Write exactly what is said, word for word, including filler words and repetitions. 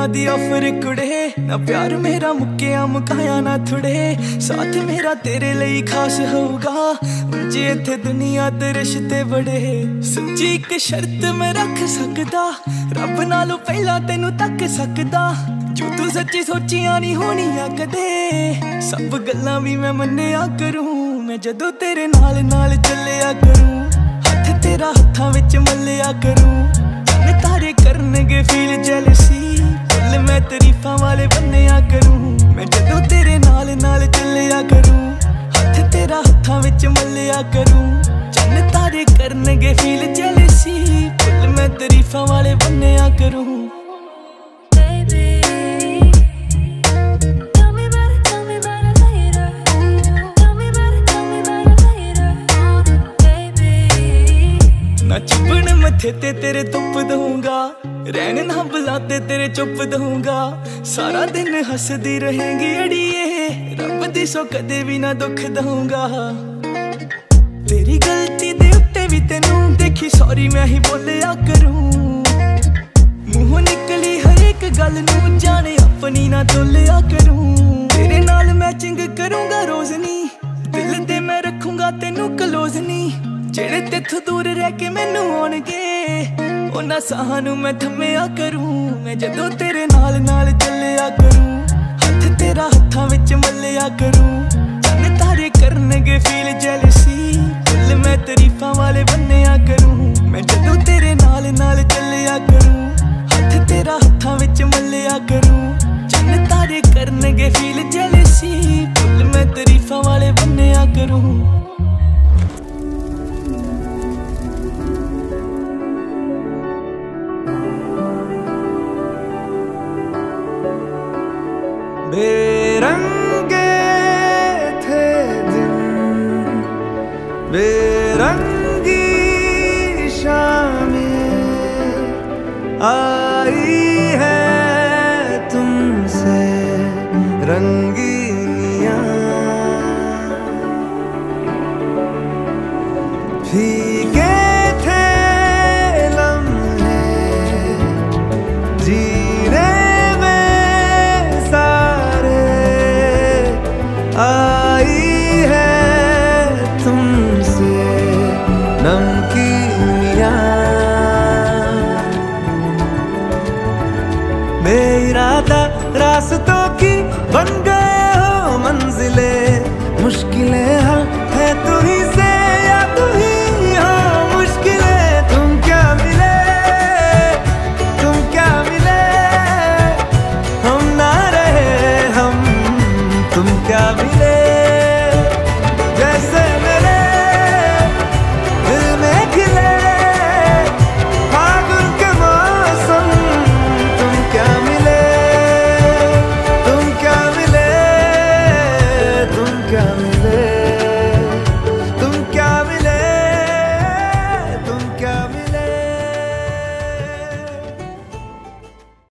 दुनिया the offer कुड़े ना प्यार मेरा मुक्किया मुकाया ना थुड़े साथ मेरा तेरे लिए खास होगा जे इत्थे दुनिया ते रिश्ते बड़े सच्ची एक शर्त मैं रख सकदा रब नालों पहला तेनू तक सकदा जो तू सच्ची सोचिया नहीं होनी आ कदे सब गल्लां भी मैं मन्निया करूं मैं जदों तेरे नाल नाल चलिया करूं हथ तेरा हत्थां विच मल्लिया करूं चन्न तारे करनगे फील जेलसी फुल मैं तरीफां वाले बन्निया करूं मैं जदों तेरे नाल नाल चलिया करूं हथ तेरा हत्थां विच मल्लिया करूं चन्न तारे करनगे फील जेलसी फुल मैं तरीफां वाले बन्निया करूं ना चुभन मथे ते तेरे तुप दूंगा रहन ना बुलाते तेरे चुप दूंगा सारा दिन हंसदी रहेंगी अड़िए रब दी सो कदे भी ना दुख दूंगा तेरी गलती दे उत्ते भी तेनू देखी सॉरी मैं ही बोलिया करूं मुंह निकली हर एक गल नू जाने अपनी ना तोलिया करूं तेरे नाल मैचिंग करूंगा रोज नी दिल दे मैं रखूंगा तेनू क्लोज नी जेड़े तेथों दूर रह के मैनू आउणगे उन्हां साहां नू मैं थम्मिया करूं मैं जदों तेरे नाल नाल चलिया करूं हथ तेरा हत्थां विच मल्लिया करूं चन्न तारे करनगे फील जेलसी फुल मैं तरीफां वाले बन्निया करूं मैं जदों तेरे नाल नाल चलिया करूं हथ तेरा हत्थां विच मल्लिया करूं चन्न तारे करनगे फील जेलसी फुल मैं तरीफां वाले बन्निया करूं बेरंगे थे दिन बेरंगी शामें आई है तुमसे रंगीनियां फीके थे लम्हे जीने आई है तुमसे नमकीनियां बेइरादा रास्तों की बन गए हो मंजिलें मुश्किलें